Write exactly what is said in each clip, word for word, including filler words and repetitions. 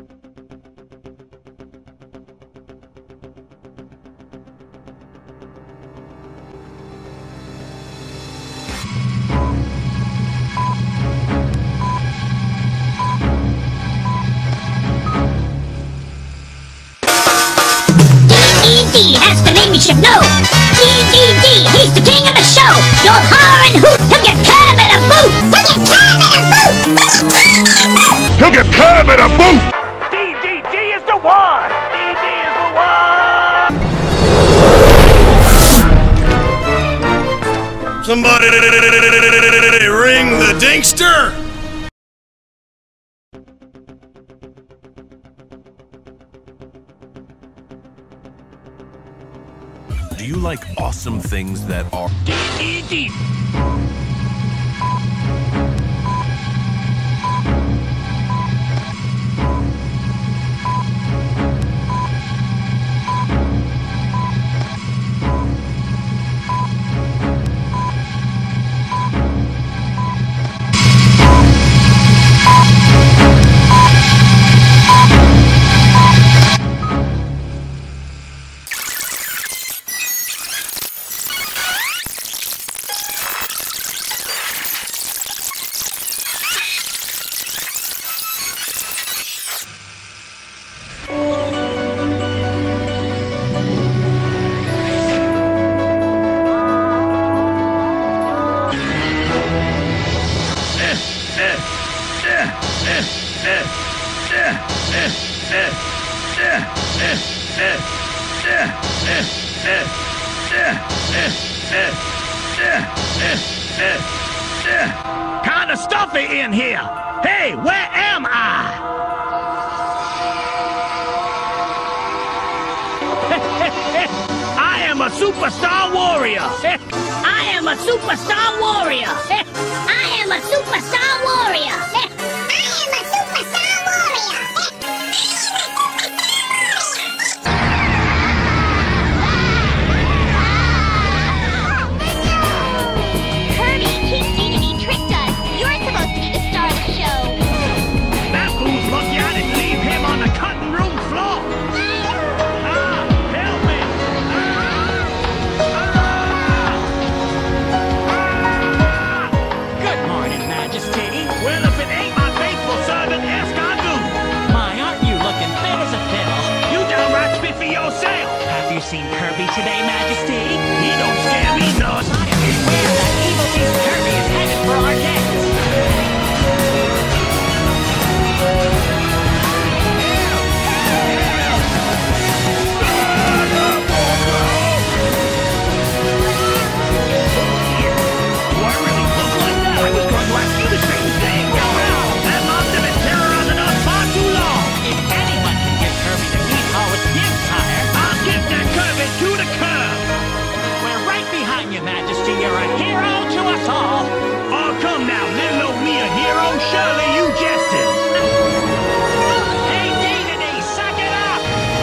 That's the name you should know. Dedede, he's the king of the show. You'll holler and hoot, he'll get curb at a boot. He'll get curb at a boot. He'll get curb at a boot. Dedede is the one. Dedede is the one. Somebody ring the dinkster. Do you like awesome things that are Dedede? Kinda stuffy in here. Hey, where am I? I am a superstar warrior. I am a superstar warrior. I am a superstar warrior. I am a superstar warrior. Kirby, King Dedede tricked us. You're supposed to be the star of the show. That fool's lucky I didn't leave him on the cutting room floor. Ah, help me. Good morning, Majesty. Well, if it ain't my faithful servant, Escondu. My, aren't you looking fit as a fiddle? You downright spiffy yourself. Have you seen Kirby today, Majesty? He don't scare me none. I swear that evil beast Kirby is headed for our gates. Do I really look like that? I was going to ask you the same thing. That monster been terrorizing us far too long. If anyone can give Kirby the hee-haw with his tire, I'll kick that Kirby to the curb. we're right behind you, Majesty. You're a hero to us all. Oh, come now, little old me a hero. Surely you jested. Hey, Dedede, suck it up!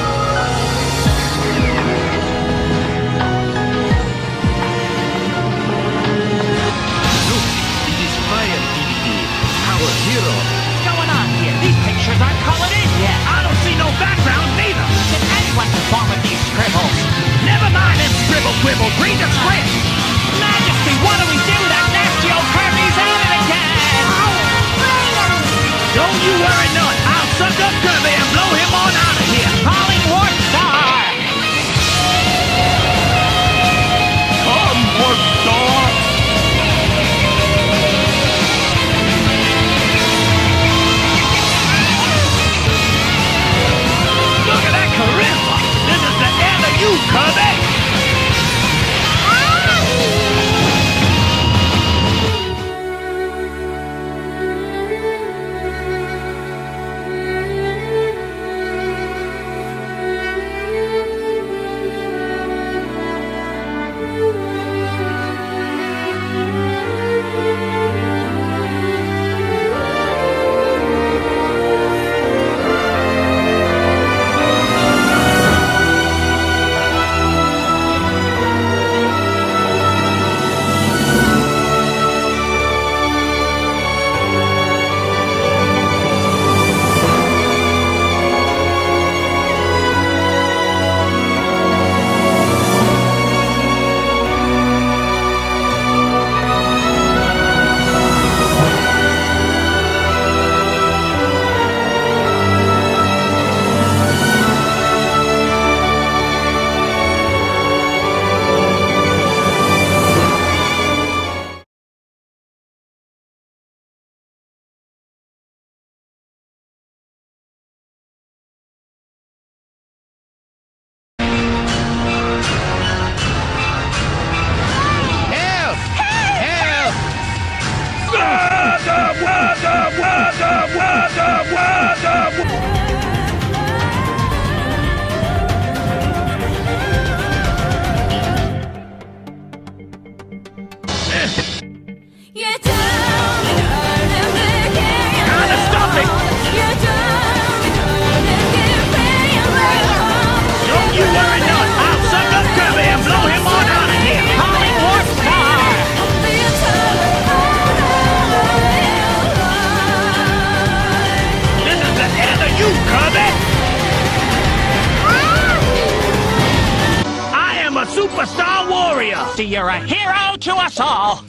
Look, it is fire, Dedede, our hero. What's going on here? These pictures aren't calling in yet. I don't see no background neither. Can anyone perform with these scribbles? Never mind them scribble quibbles. Read the script. Majesty, what do we do? That nasty old Kirby's at it again! Don't you worry none. I'll suck up Kirby and blow him on out of here. Calling Warp Star! Come, Warp Star. Look at that charisma. This is the end of you, Kirby. ya! You're a hero to us all.